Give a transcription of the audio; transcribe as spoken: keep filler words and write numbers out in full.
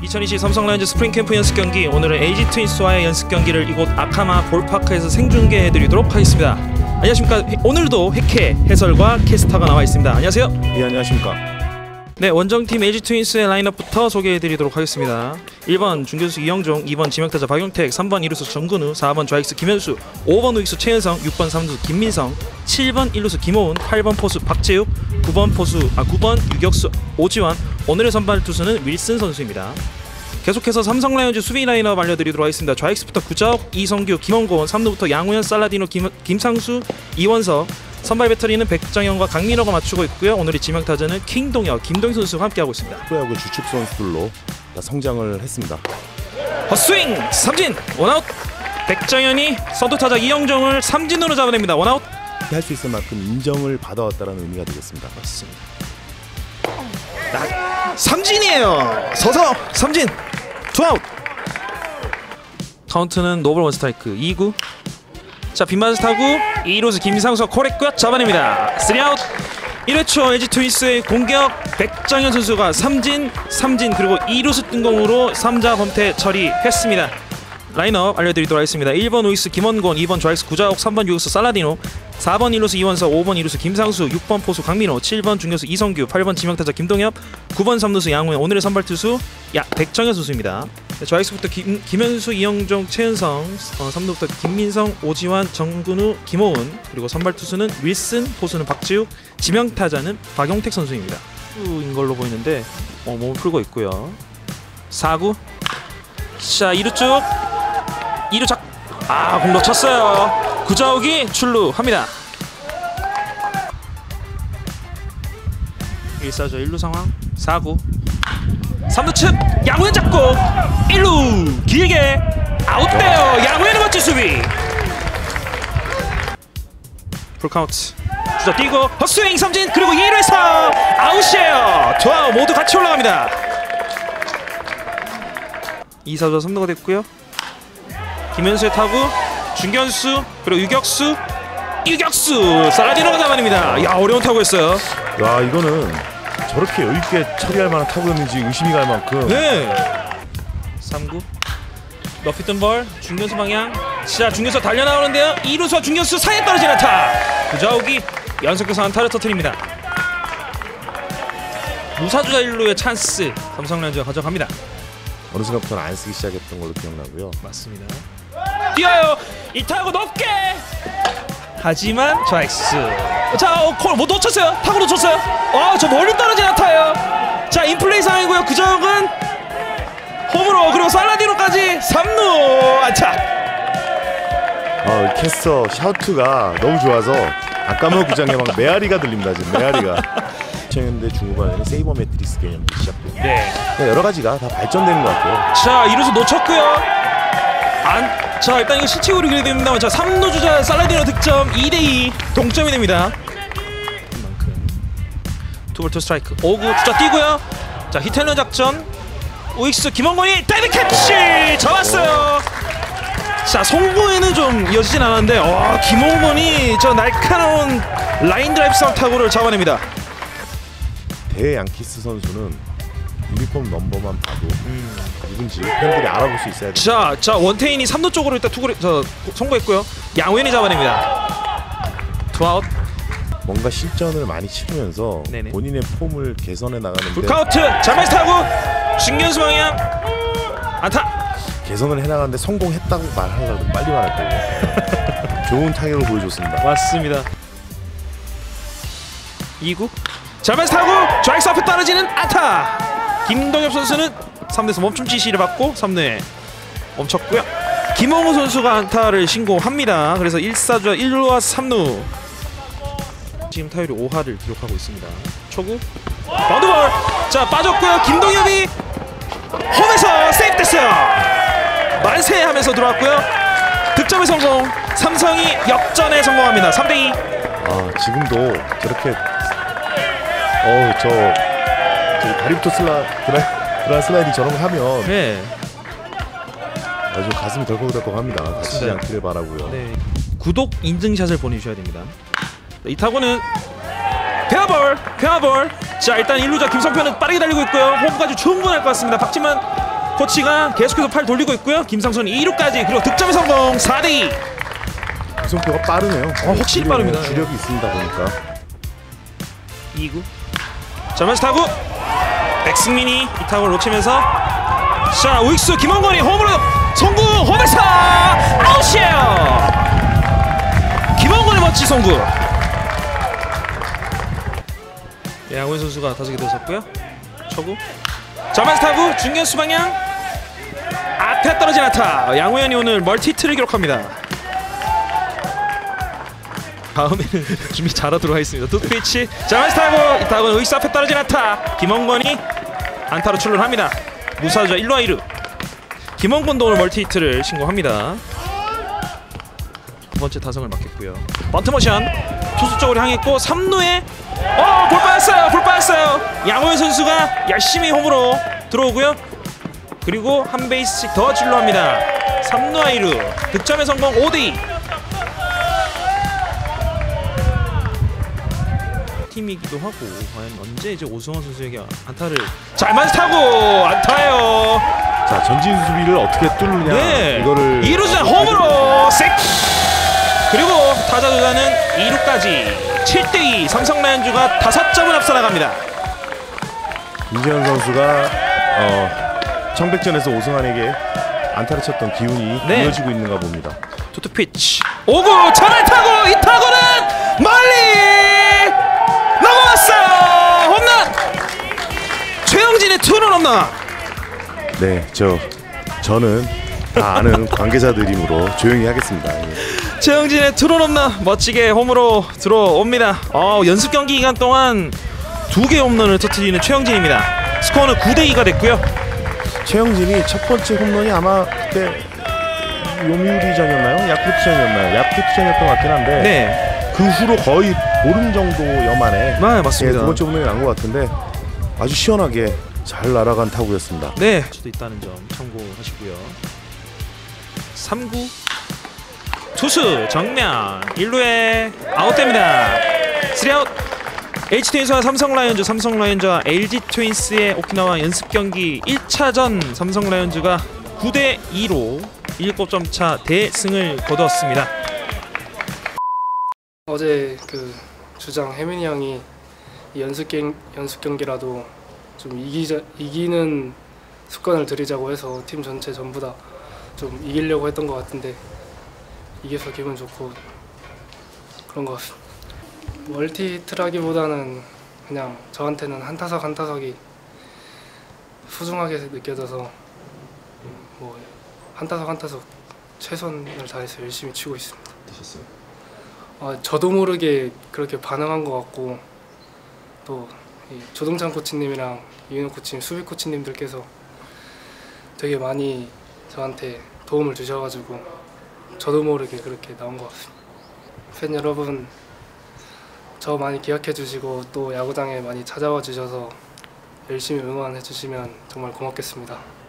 이천이십 삼성 라이온즈 스프링 캠프 연습 경기, 오늘은 에이지 트윈스와의 연습 경기를 이곳 아카마 볼파크에서 생중계해드리도록 하겠습니다. 안녕하십니까. 오늘도 해캐 해설과 캐스터가 나와 있습니다. 안녕하세요. 예, 안녕하십니까. 네, 원정팀 에이지 트윈스의 라인업부터 소개해드리도록 하겠습니다. 일 번 중견수 이영종, 이 번 지명타자 박용택, 삼 번 이루수 정근우, 사 번 좌익수 김현수, 오 번 우익수 최은성, 육 번 삼루수 김민성, 칠 번 일루수 김호은, 팔 번 포수 박재욱, 구 번 포수 아 구 번 유격수 오지환. 오늘의 선발 투수는 윌슨 선수입니다. 계속해서 삼성 라이온즈 수비 라인업 알려드리도록 하겠습니다. 좌익수부터 구자욱, 이성규, 김원곤, 삼 루부터 양우현, 살라디노, 김, 김상수, 이원석. 선발 배터리는 백정현과 강민호가 맞추고 있고요. 오늘의 지명타자는 킹동혁, 김동희 선수와 함께하고 있습니다. 프로야구 주축 선수들로 다 성장을 했습니다. 헛스윙! 삼진! 원아웃! 백정현이 선두타자 이영종을 삼진으로 잡아냅니다. 원아웃! 할 수 있을 만큼 인정을 받아왔다는 의미가 되겠습니다. 맞습니다. 나, 삼진이에요! 서서 삼진! 투아웃! 카운트는 노볼 원 스트라이크. 이 구. 자, 빗맞을 타고 이 루수 김상수가 코렉 끝 잡아냅니다. 쓰리 아웃. 일 회 초 에이지 트윈스의 공격, 백정현 선수가 삼진, 삼진 그리고 이 루수 뜬공으로 삼자 범퇴 처리했습니다. 라인업 알려드리도록 하겠습니다. 일 번 우익수 김원곤, 이 번 좌익수 구자욱, 삼 번 유격수 살라디노, 사 번 일루수 이원석, 오 번 이루수 김상수, 육 번 포수 강민호, 칠 번 중견수 이성규, 팔 번 지명타자 김동엽, 구 번 삼루수 양우현. 오늘의 선발 투수 야 백정현 선수입니다. 네, 좌익수부터 김, 김현수, 이영종, 최은성, 어, 삼 루부터 김민성, 오지환, 정근우, 김호은. 그리고 선발 투수는 윌슨, 포수는 박지욱, 지명타자는 박용택 선수입니다. 인 걸로 보이는데 어, 몸을 풀고 있고요. 사 구. 자, 이 루 쭉 이 루 작. 아, 공 놓쳤어요. 구자욱이 출루합니다. 일 사죠 일 루 상황. 사 구. 삼 루 측 양우현 잡고 일 루 길게 아웃돼요. 양우현의 멋진 수비. 풀카운트. 주자 뛰고 헛스윙 삼진, 그리고 이 루에서 아웃이에요. 투아웃 모두 같이 올라갑니다. 이 사조 삼 루가 됐고요. 김현수의 타구, 중견수 그리고 유격수, 유격수 살라디노가 잡아냅니다. 야, 어려운 타구였어요. 야, 이거는 저렇게 여유있게 처리할 만한 타구였는지 의심이 갈 만큼. 네. 삼 구. 높이 뜬 볼, 중견수 방향. 자, 중견수 달려나오는데요. 이 루수와 중견수 사이에 떨어진 안타. 구자욱이 연속해서 안타를 터뜨립니다. 무사주자 일 루의 찬스 삼성 라이온즈가 가져갑니다. 어느 순간부터는 안 쓰기 시작했던 걸로 기억나고요. 맞습니다. 뛰어요. 이 타구 높게. 하지만 좌익수. 자, 어, 콜 못 놓쳤어요. 타구 놓쳤어요. 아, 저 멀리 떨어진 안타예요. 자, 인플레이 상황이고요. 구자욱은 홈으로, 그리고 살라디노까지 삼 루 안타. 아, 캐스터 샤우트가 너무 좋아서 아까만 구장에 막 메아리가 들립니다. 지금 메아리가. 이천 년대 중후반에는 세이버 매트릭스 개념도 시작되고, 네. 여러 가지가 다 발전되는 것 같아요. 자, 이루수 놓쳤고요. 안. 자, 일단 이거 실책으로 그려야 됩니다만, 자, 삼 루 주자 살라디노 득점. 이 대 이 동점이 됩니다. 투볼 투 스트라이크. 오 구 주자 뛰고요. 자, 히트앤런 작전. 우익수 김원곤이 다이빙 캐치 잡았어요. 자, 송구에는 좀 이어지진 않았는데, 와, 김원곤이 저 날카로운 라인 드라이브 성 타구를 잡아냅니다. 대 양키스 선수는 유니폼 넘버만 봐도 음. 누군지 팬들이 알아볼 수 있어야 돼요. 자, 자 원태인이 삼 루 쪽으로 일단 투구를 저 성공했고요. 양우현이 잡아냅니다. 투아웃. 뭔가 실전을 많이 치르면서 네네. 본인의 폼을 개선해 나가는데, 풀카운트 잘맞이 타고 중견수 방향 안타. 개선을 해나가는데 성공했다고 말하려고 빨리 말할 거예요. 좋은 타격을 보여줬습니다. 맞습니다. 이 구. 잘맞이 타고 좌익수 앞에 떨어지는 안타. 김동엽 선수는 삼 루에서 멈춤 지시를 받고 삼 루에 멈췄고요. 김홍우 선수가 안타를 신고합니다. 그래서 일 사주자 일 루와 삼 루. 지금 타율이 오 할을 기록하고 있습니다. 초구 바운드볼. 자, 빠졌고요. 김동엽이 홈에서 세이프 됐어요. 만세 하면서 들어왔고요. 득점에 성공. 삼성이 역전에 성공합니다. 삼 대 이. 아, 지금도 저렇게 어우 저, 저 다리부터 슬라 드라, 드라 슬라이딩 저런 거 하면 네. 아주 가슴이 덜컥덜컥합니다. 다치지 않기를 바라고요. 네. 구독 인증샷을 보내주셔야 됩니다. 이 타구는 페어볼, 페어볼. 자, 일단 일 루자 김성표는 빠르게 달리고 있고요. 홈까지 충분할 것 같습니다. 박지만 코치가 계속해서 팔 돌리고 있고요. 김상선 이 루까지 그리고 득점의 성공 사 대 이. 이성표가 빠르네요. 어, 확실히 빠릅니다. 주력이 있습니다 보니까. 이 구 자만시 타구 백승민이 이 타구를 놓치면서 자 우익수 김원건이 홈으로 송구 홈에서 아웃이에요. 김원건의 멋진 송구. 양호연 선수가 다섯 개 들었었고요. 초구 자만시 타구 중견수 방향 앞에 떨어진 안타. 양호연이 오늘 멀티히트를 기록합니다. 다음에는 준비 잘하도록 하겠습니다. 투피치 자만시 타구 이 타구는 의수 앞에 떨어진 안타. 김원건이 안타로 출루합니다. 무사주자 일 루와 이 루. 김원건도 오늘 멀티히트를 신고합니다. 두 번째 타석을 맡겼고요. 번트 모션 투수 쪽으로 향했고 삼 루에 어! 볼 빠졌어요! 볼 빠졌어요! 양호연 선수가 열심히 홈으로 들어오고요. 그리고 한 베이스씩 더 진루합니다. 삼 루와 이 루 득점의 성공 오 대 이. 팀이기도 하고 과연 언제 이제 오승환 선수에게 안타를 잘만 타고 안타예요. 자 전진 수비를 어떻게 뚫느냐 네. 이거를 이 루자 홈으로 색. 그리고 타자 주자는 이 루까지 칠 대 이. 삼성 라이온즈가 다섯 점을 앞서 나갑니다. 임재현 선수가 어, 청백전에서 오승환에게 안타를 쳤던 기운이 네. 이어지고 있는가 봅니다. 투투 피치 오 구 전을 타고 이 타구는 멀리 넘어갔어요. 홈런. 최영진의 투런 홈런. 네, 저 저는 다 아는 관계자들이므로 조용히 하겠습니다. 예. 최영진의 투런 홈런 멋지게 홈으로 들어옵니다. 어, 연습 경기 기간 동안 두 개 홈런을 터뜨리는 최영진입니다. 스코어는 구 대 이가 됐고요. 최영진이 첫 번째 홈런이 아마 그때 요미우리전이었나요? 야쿠르트전이었나요? 야쿠르트전이었던 것 같긴 한데 네, 그 후로 거의 보름 정도여 만에 네 맞습니다. 예, 두 번째 홈런이 난 것 같은데 아주 시원하게 잘 날아간 타구였습니다. 네, 수도 있다는 점 참고하시고요. 삼 구 투수 정면 일 루에 아웃됩니다. 쓰리 아웃. 에이치 트윈스와 삼성 라이온즈, 삼성 라이온즈와 엘지 트윈스의 오키나와 연습 경기 일 차전 삼성 라이온즈가 구 대 이로 일곱 점 차 대승을 거두었습니다. 어제 그 주장 혜민이 형이 이 연습 경 연습 경기라도 좀 이기자 이기는 습관을 들이자고 해서 팀 전체 전부 다 좀 이기려고 했던 것 같은데 이겨서 기분 좋고 그런 것 같습니다. 멀티히트라기보다는 그냥 저한테는 한 타석 한 타석이 소중하게 느껴져서 뭐 한 타석 한 타석 최선을 다해서 열심히 치고 있습니다. 되셨어요? 아, 저도 모르게 그렇게 반응한 것 같고 또 이 조동찬 코치님이랑 이윤호 코치님, 수비 코치님들께서 되게 많이 저한테 도움을 주셔가지고 저도 모르게 그렇게 나온 것 같습니다. 팬 여러분 저 많이 기억해 주시고 또 야구장에 많이 찾아와 주셔서 열심히 응원해 주시면 정말 고맙겠습니다.